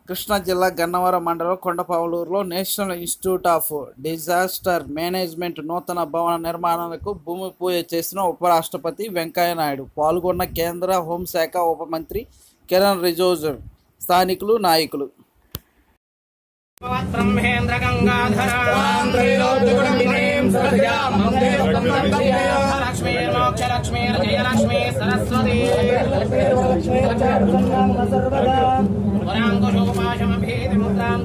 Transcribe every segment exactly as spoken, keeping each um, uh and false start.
కృష్ణా జిల్లా గన్నవరం మండలం కొండపావులూరులో national institute of disaster management నూతన భవన నిర్మాణాలకు భూమి పూజ చేసిన ఉపరాష్ట్రపతి వెంకయ్యనాయుడు. పాల్గొన్న కేంద్ర హోంశాఖ ఉప మంత్రి కిరణ్ రిజిజు, స్థానికులు, నాయకులు. బ్రహ్మేంద్ర గంగాధర లక్ష్మీ మోక్ష లక్ష్మీ జయలక్ష్మీ సరస్వతి వరాంకుశోపాశమభీతి ముద్రాం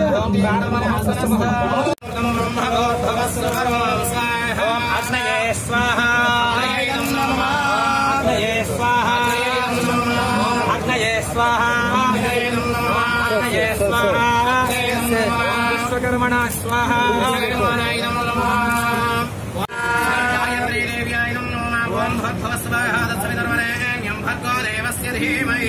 అగ్నయే స్వాహా అగ్నయే స్వాహా అగ్నయే స్వాహా అగ్నయే స్వాహా విశ్వకర్మణ స్వాహా గాయత్రీ దేవ్యాయ నమః. ఓం భగవస్వాహ తత్సవితుర్వరేణ్యం భర్గో దేవస్య ధీమహి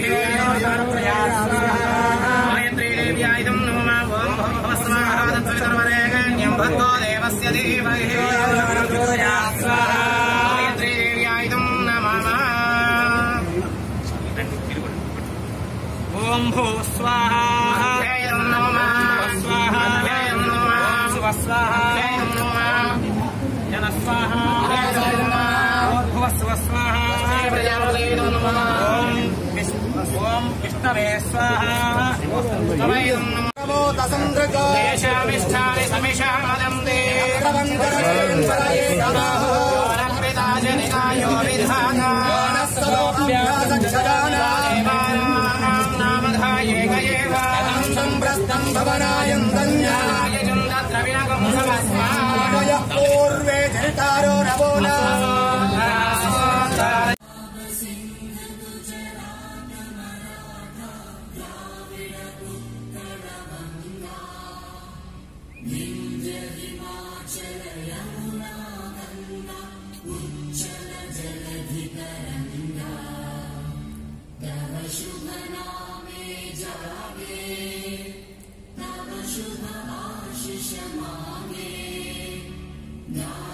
గాయత్రీ దేవ్యాయ నమః. ఓం భగవస్వాహ తత్సవితుర్వరేణ్యం భర్గో దేవస్య ధీమహి గాయత్రీ దేవ్యాయ నమః. ఓం భూ స్వాహా స్వాహా జన స్వాహా భూర్భువ స్వాహా ఓం విష్ణవే స్వాహా దేశామిష్టాని సమిషామదం దేవరంకృతాజనికాయో విధానా నామధాయే గయేవ సంప్రస్తం భవనాయంతన్యాయ ద్రవిణకం సమస్మాయ పూర్వే జనితారో నవోనా No.